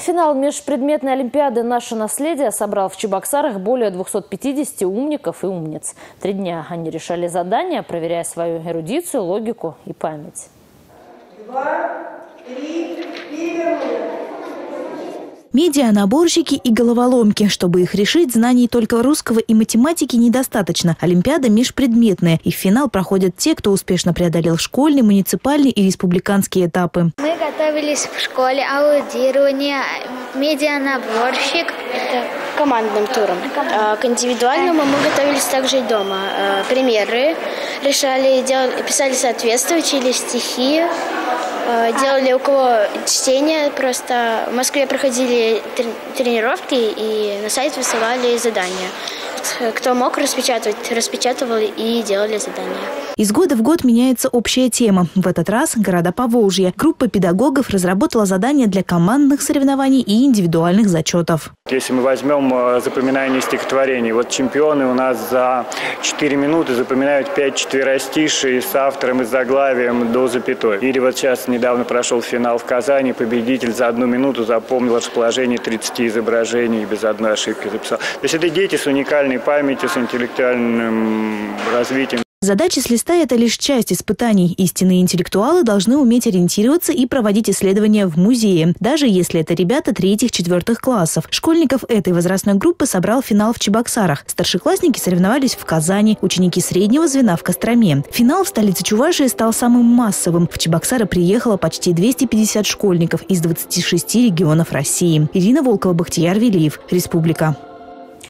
Финал межпредметной олимпиады «Наше наследие» собрал в Чебоксарах более 250 умников и умниц. 3 дня они решали задания, проверяя свою эрудицию, логику и память. 2, 3, перевернули. Медиа-наборщики и головоломки. Чтобы их решить, знаний только русского и математики недостаточно. Олимпиада межпредметная. И в финал проходят те, кто успешно преодолел школьные, муниципальные и республиканские этапы. Мы готовились в школе, аудирование, медиа-наборщик. Это командным туром. К индивидуальному мы готовились также и дома. Примеры решали, писали соответствия, учили стихи. Делали около чтения, просто в Москве проходили тренировки и на сайт высылали задания. Кто мог распечатывать, распечатывал и делали задания. Из года в год меняется общая тема. В этот раз города Поволжья. Группа педагогов разработала задания для командных соревнований и индивидуальных зачетов. Если мы возьмем запоминание стихотворений, вот чемпионы у нас за 4 минуты запоминают 5 четверостишей с автором и заглавием до запятой. Или вот сейчас недавно прошел финал в Казани, победитель за 1 минуту запомнил расположение 30 изображений и без одной ошибки записал. То есть это дети с уникальной памятью, с интеллектуальным развитием. Задачи с листа – это лишь часть испытаний. Истинные интеллектуалы должны уметь ориентироваться и проводить исследования в музее, даже если это ребята 3-4 классов. Школьников этой возрастной группы собрал финал в Чебоксарах. Старшеклассники соревновались в Казани, ученики среднего звена в Костроме. Финал в столице Чувашии стал самым массовым. В Чебоксары приехало почти 250 школьников из 26 регионов России. Ирина Волкова, Бахтияр Велиев. Республика.